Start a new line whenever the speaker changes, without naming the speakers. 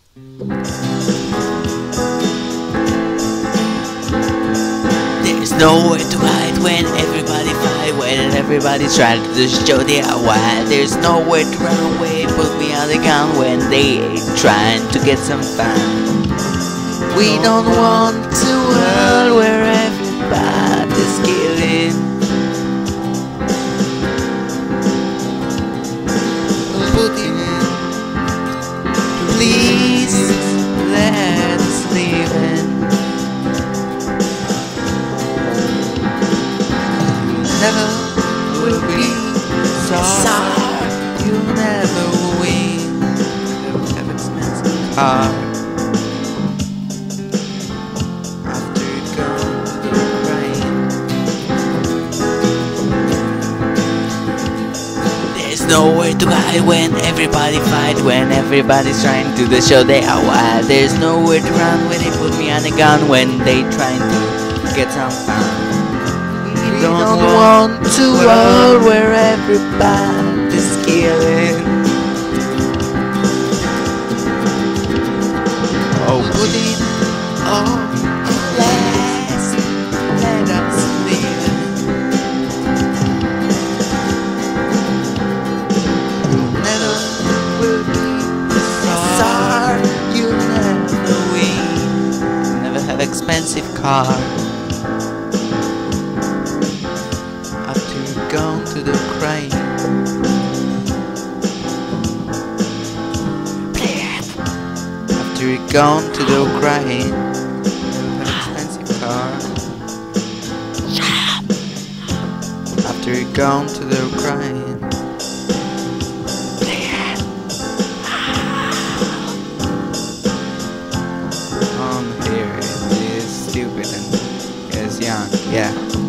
There's nowhere to hide when everybody fight, when everybody's trying to show they are wild. There's nowhere to run away, put me on the gun when they ain't trying to get some fun. We don't want a world where everybody's killing. Putin, please let us live in. Never will be sorry. You never win. Never have expensive car. After you go to the rain. There's nowhere to hide when everybody fight, when everybody's trying to show they are wild. There's nowhere to run when they put me on a gun, when they trying to get some fun. We don't want a world where everybody's killing. Oh, Putin, oh, let's let us live. You never will be sorry. You never win. You never have expensive car. Gone to the Ukraine. After you gone to the Ukraine, you have an expensive car. After you gone to the Ukraine. Here it is stupid and is young, yeah.